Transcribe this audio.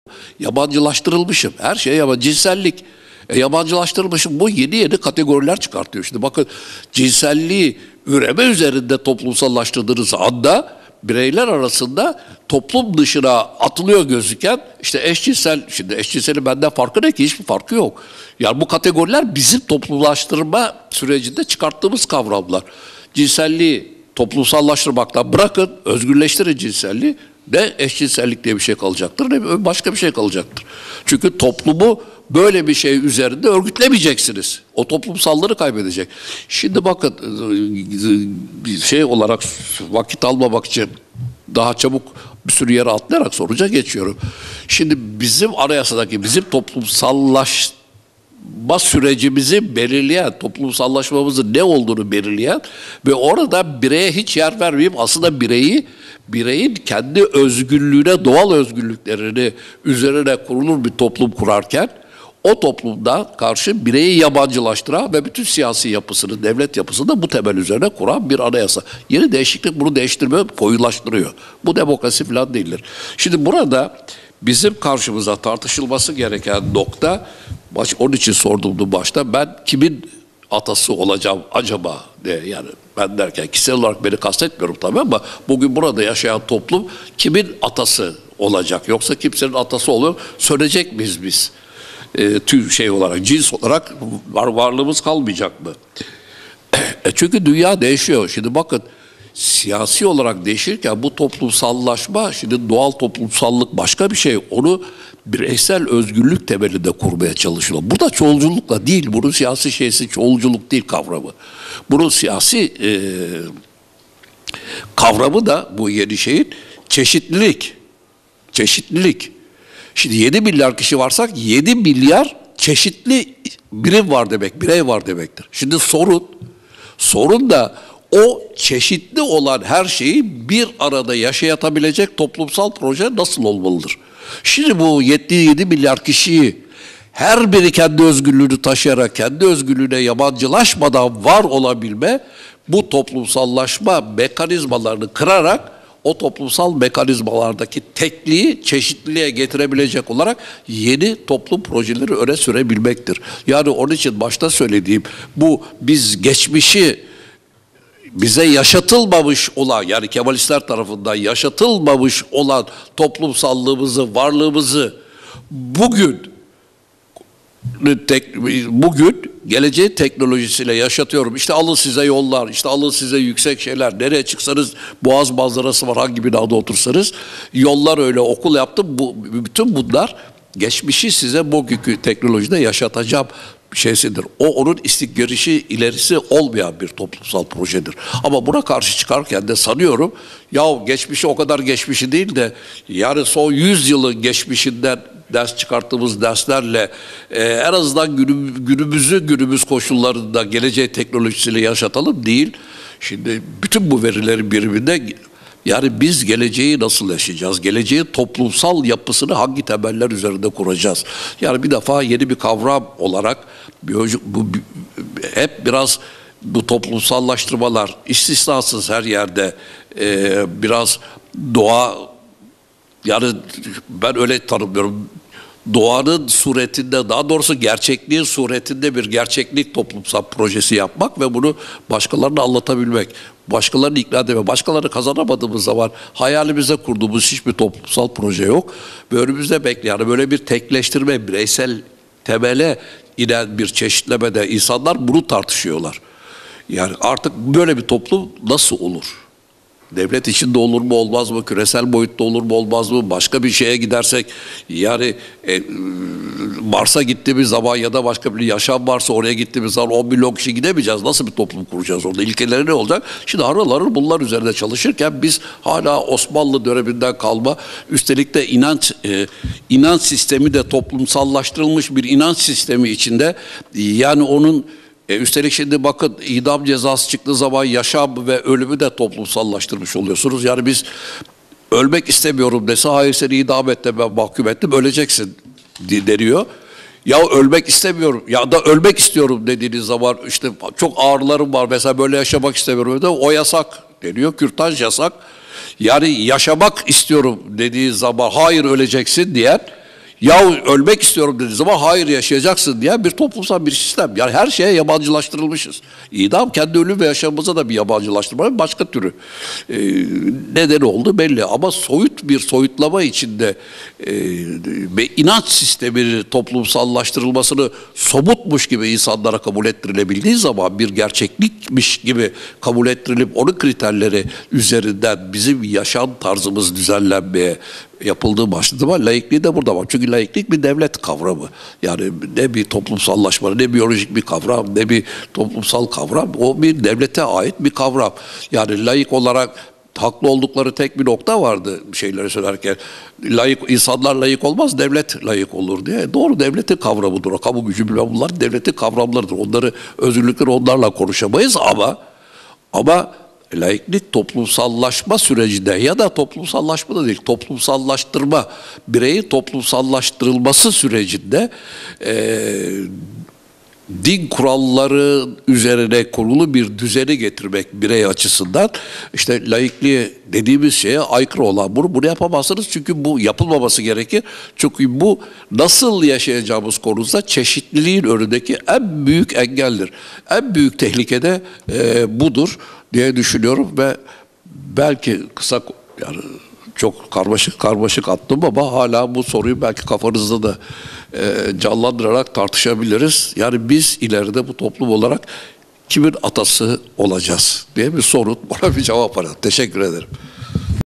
Yabancılaştırılmışım. Her şey yabancı. Cinsellik. Yabancılaştırılmışım. Bu yeni kategoriler çıkartıyor. Şimdi bakın, cinselliği üreme üzerinde toplumsallaştırdığınız anda bireyler arasında toplum dışına atılıyor gözüken işte eşcinsel, şimdi eşcinselin benden farkı ne ki? Hiçbir farkı yok. Yani bu kategoriler bizim toplumlaştırma sürecinde çıkarttığımız kavramlar. Cinselliği toplumsallaştırmaktan bırakın, özgürleştirin cinselliği. Ne eşcinsellik diye bir şey kalacaktır, ne başka bir şey kalacaktır. Çünkü toplumu böyle bir şey üzerinde örgütlemeyeceksiniz. O toplumsalları kaybedecek. Şimdi bakın, bir şey olarak vakit almamak için daha çabuk bir sürü yere atlayarak sonuca geçiyorum. Şimdi bizim anayasadaki, bizim toplumsallaşma sürecimizi belirleyen, toplumsallaşmamızın ne olduğunu belirleyen ve orada bireye hiç yer vermeyip aslında bireyin kendi özgürlüğüne, doğal özgürlüklerini üzerine kurulur bir toplum kurarken o toplumda karşı bireyi yabancılaştıran ve bütün siyasi yapısını, devlet yapısını da bu temel üzerine kuran bir anayasa. Yeni değişiklik bunu değiştirmiyor, koyulaştırıyor. Bu demokrasi falan değildir. Şimdi burada bizim karşımıza tartışılması gereken nokta, onun için sorduğumdu başta, ben kimin atası olacağım acaba diye, yani ben derken kişisel olarak beni kastetmiyorum tabii, ama bugün burada yaşayan toplum kimin atası olacak, yoksa kimsenin atası oluyor, söyleyecek miyiz biz? Şey olarak, cins olarak varlığımız kalmayacak mı? Çünkü dünya değişiyor. Şimdi bakın, siyasi olarak değişirken bu toplumsallaşma, şimdi doğal toplumsallık başka bir şey. Onu bireysel özgürlük temelinde kurmaya çalışıyor. Bu da çoğulculukla değil. Bunun siyasi şeysi çoğulculuk değil kavramı. Bunun siyasi kavramı da bu yeni şeyin çeşitlilik. Çeşitlilik. Şimdi 7 milyar kişi varsak 7 milyar çeşitli birim var demek, birey var demektir. Şimdi sorun da o çeşitli olan her şeyi bir arada yaşatabilecek toplumsal proje nasıl olmalıdır? Şimdi bu 7 milyar kişiyi her biri kendi özgürlüğünü taşıyarak, kendi özgürlüğüne yabancılaşmadan var olabilme, bu toplumsallaşma mekanizmalarını kırarak o toplumsal mekanizmalardaki tekliği çeşitliliğe getirebilecek olarak yeni toplum projeleri öne sürebilmektir. Yani onun için başta söylediğim, bu biz geçmişi bize yaşatılmamış olan, yani Kemalistler tarafından yaşatılmamış olan toplumsallığımızı, varlığımızı bugün geleceğin teknolojisiyle yaşatıyorum. İşte alın size yollar, işte alın size yüksek şeyler. Nereye çıksanız Boğaz manzarası var, hangi binada otursanız. Yollar öyle, okul yaptım. Bütün bunlar geçmişi size bugünkü teknolojide yaşatacağım şeysidir. O onun istikgerişi, ilerisi olmayan bir toplumsal projedir. Ama buna karşı çıkarken de sanıyorum, ya geçmişi o kadar geçmişi değil de yani son 100 yılın geçmişinden ders çıkarttığımız derslerle en azından günümüz koşullarında geleceği teknolojisiyle yaşatalım değil. Şimdi bütün bu verilerin biriminde, yani biz geleceği nasıl yaşayacağız? Geleceğin toplumsal yapısını hangi temeller üzerinde kuracağız? Yani bir defa yeni bir kavram olarak hep biraz bu toplumsallaştırmalar istisnasız her yerde biraz doğa, yani ben öyle tanımlıyorum. Doğanın suretinde, daha doğrusu gerçekliğin suretinde bir gerçeklik toplumsal projesi yapmak ve bunu başkalarına anlatabilmek, başkalarını ikna edebilmek, başkalarını kazanamadığımız zaman hayalimize kurduğumuz hiçbir toplumsal proje yok. Ve önümüzde bekleyen böyle bir tekleştirme, bireysel temele inen bir çeşitlemede insanlar bunu tartışıyorlar. Yani artık böyle bir toplum nasıl olur? Devlet içinde olur mu olmaz mı? Küresel boyutta olur mu olmaz mı? Başka bir şeye gidersek, yani Mars'a gittiğimiz zaman ya da başka bir yaşam varsa oraya gittiğimiz zaman 10 milyon kişi gidemeyeceğiz. Nasıl bir toplum kuracağız orada? İlkeleri ne olacak? Şimdi harıl bunlar üzerinde çalışırken biz hala Osmanlı döneminden kalma, üstelik de inanç sistemi de toplumsallaştırılmış bir inanç sistemi içinde, yani onun üstelik şimdi bakın, idam cezası çıktığı zaman yaşam ve ölümü de toplumsallaştırmış oluyorsunuz. Yani biz ölmek istemiyorum dese, hayır seni idam ettim, ben mahkum ettim, öleceksin deniyor. Ya ölmek istemiyorum ya da ölmek istiyorum dediğiniz zaman, işte çok ağrılarım var mesela, böyle yaşamak istemiyorum, o yasak deniyor, kürtaj yasak. Yani yaşamak istiyorum dediği zaman hayır öleceksin diyen Ya ölmek istiyorum dediği zaman hayır yaşayacaksın diye bir toplumsal bir sistem. Yani her şeye yabancılaştırılmışız. İdam kendi ölüm ve yaşamımıza da bir yabancılaştırma, başka türü. Nedeni oldu belli ama soyut bir soyutlama içinde ve inanç sisteminin toplumsallaştırılmasını somutmuş gibi insanlara kabul ettirilebildiği zaman bir gerçeklikmiş gibi kabul ettirilip onun kriterleri üzerinden bizim yaşam tarzımız düzenlenmeye yapıldığı başladı ama laikliği de burada var. Çünkü laiklik bir devlet kavramı. Yani ne bir toplumsallaşma, ne biyolojik bir kavram, ne bir toplumsal kavram. O bir devlete ait bir kavram. Yani laik olarak haklı oldukları tek bir nokta vardı şeyleri söylerken. İnsanlar layık olmaz, devlet layık olur diye. Doğru, devletin kavramıdır o. Kamu gücü bilmem bunlar devletin kavramlarıdır. Onları, özgürlükleri onlarla konuşamayız ama laiklik toplumsallaşma sürecinde ya da toplumsallaşma da değil, toplumsallaştırma, bireyin toplumsallaştırılması sürecinde din kuralları üzerine kurulu bir düzeni getirmek birey açısından işte laikliğe dediğimiz şeye aykırı olan bunu yapamazsınız çünkü bu yapılmaması gerekir. Çünkü bu nasıl yaşayacağımız konusunda çeşitliliğin önündeki en büyük engeldir. En büyük tehlike de budur diye düşünüyorum ve belki kısa yani çok karmaşık attım ama hala bu soruyu belki kafanızda da canlandırarak tartışabiliriz. Yani biz ileride bu toplum olarak kimin atası olacağız diye bir sorun, bana bir cevap arayın. Teşekkür ederim.